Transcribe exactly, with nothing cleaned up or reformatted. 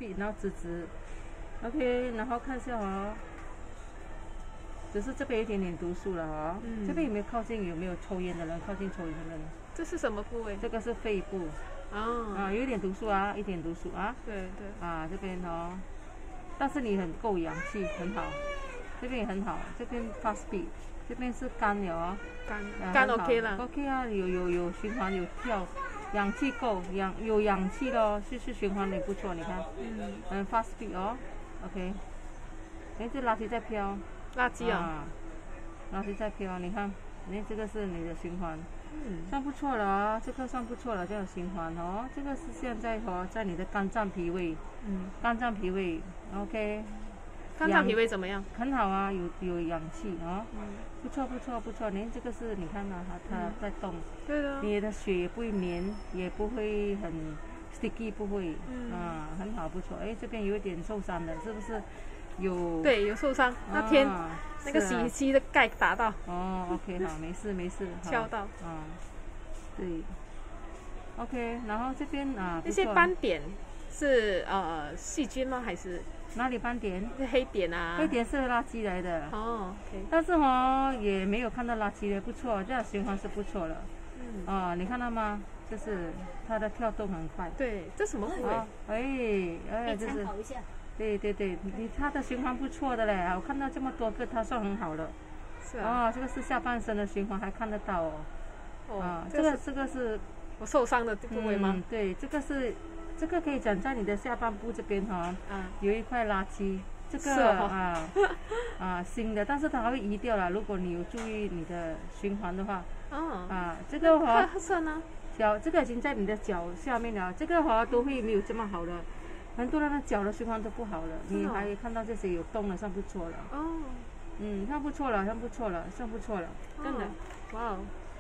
beat， 然后直直 ，OK， 然后看一下哦，只是这边有一点点毒素了哦。嗯、这边有没有靠近有没有抽烟的人？靠近抽烟的人？ 这是什么部位？ 这个是肺部。哦。啊，有一点毒素啊，一点毒素啊。 对对。 啊，这边哦，但是你很够阳气，很好。这边也很好，这边 fast beat， 这边是肝了哦。 肝。肝 OK 了。 OK 啊，有有有循环有跳。氧气够，氧有氧气咯，继续循环也不错，你看，嗯，嗯 ，fast speed 哦 ，OK， 哎，这垃圾在飘， 垃圾啊， 垃圾在飘，你看，哎，这个是你的循环，嗯，算不错了啊，这个算不错了，这个循环哦，这个是现在哦，在你的肝脏脾胃，嗯，肝脏脾胃 ，OK。 肝脏脾胃怎么样？ 很好啊，有有氧气啊，嗯、不错不错不错。您这个是你看啊，它它在动， 对的。 你的血也不会黏，也不会很 sticky， 不会，嗯、啊，很好不错。哎，这边有一点受伤的，是不是？有。 对，有受伤。那天、啊、那个洗衣机的盖打到。 哦 ，OK， 好，没事没事。 敲到。 啊，对。OK， 然后这边啊， 那些斑点是呃细菌吗？还是？ 哪里斑点？ 是黑点啊。 黑点是垃圾来的。 哦 ，OK。 但是哦，也没有看到垃圾的，不错，这样循环是不错了。嗯。哦，你看到吗？就是它的跳动很快。 对，这什么部位？ 哦，哎，哎，就是。对对对，你它的循环不错的嘞，我看到这么多个，它算很好了。 是啊。 哦，这个是下半身的循环，还看得到哦。哦。啊，这个这个是。 我受伤的部位吗？ 嗯，对，这个是。这个可以讲在你的下半部这边哈、哦，嗯、有一块垃圾，这个、哦、啊啊新的，但是它会移掉了。如果你有注意你的循环的话，哦、啊这个哈、 哦，呢脚这个已经在你的脚下面了，这个哈、哦、都会没有这么好了。很多人的脚的循环都不好了，你还看到这些有动了，算不错了。哦，嗯，算不错了，算不错了，算不错了，真的， 哇哦。